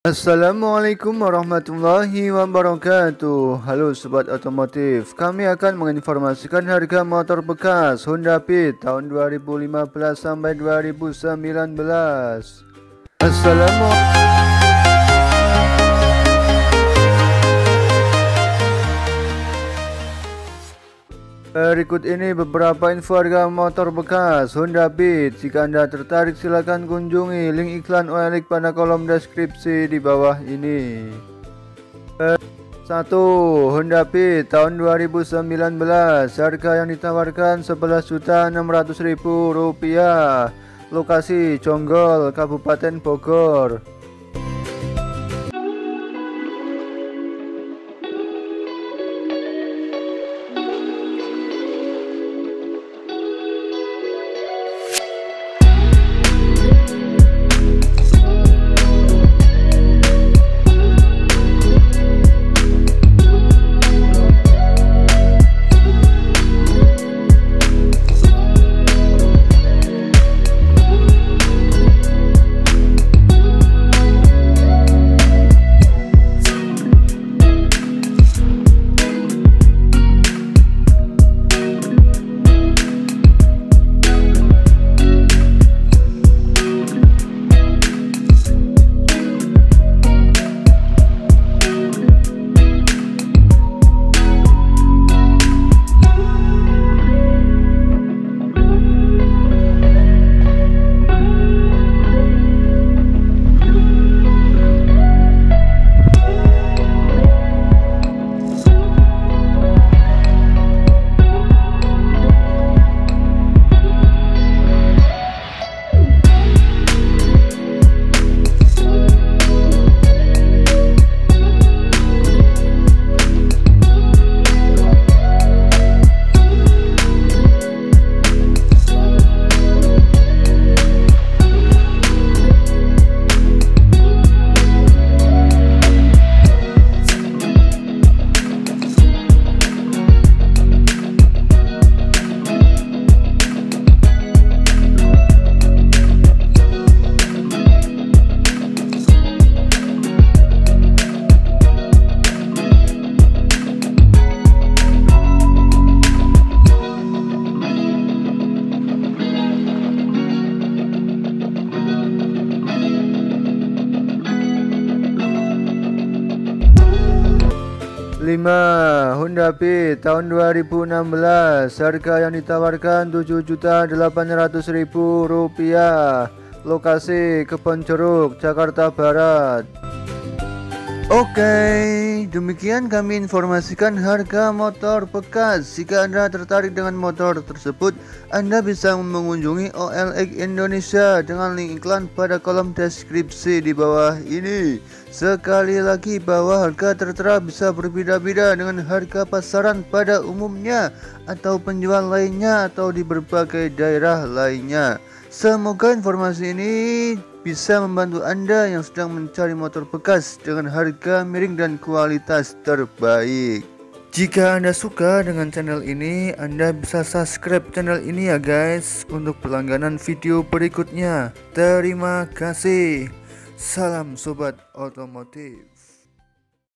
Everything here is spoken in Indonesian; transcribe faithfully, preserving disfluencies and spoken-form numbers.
Assalamualaikum warahmatullahi wabarakatuh. Halo Sobat Otomotif, kami akan menginformasikan harga motor bekas Honda Beat tahun dua ribu lima belas sampai dua ribu sembilan belas. Assalamualaikum. Berikut ini beberapa info harga motor bekas Honda Beat. Jika Anda tertarik, silakan kunjungi link iklan O L X pada kolom deskripsi di bawah ini. satu. Honda Beat tahun dua ribu sembilan belas. Harga yang ditawarkan sebelas juta enam ratus ribu rupiah. Lokasi Jonggol, Kabupaten Bogor. lima. Honda Beat tahun dua ribu enam belas. Harga yang ditawarkan tujuh juta delapan ratus ribu rupiah. Lokasi Kebonjeruk, Jakarta Barat. Oke, demikian kami informasikan harga motor bekas. Jika Anda tertarik dengan motor tersebut, Anda bisa mengunjungi O L X Indonesia dengan link iklan pada kolom deskripsi di bawah ini. Sekali lagi bahwa harga tertera bisa berbeda-beda dengan harga pasaran pada umumnya atau penjual lainnya atau di berbagai daerah lainnya. Semoga informasi ini bisa membantu Anda yang sedang mencari motor bekas dengan harga miring dan kualitas terbaik. Jika Anda suka dengan channel ini, Anda bisa subscribe channel ini ya guys, untuk berlangganan video berikutnya. Terima kasih. Salam Sobat Otomotif.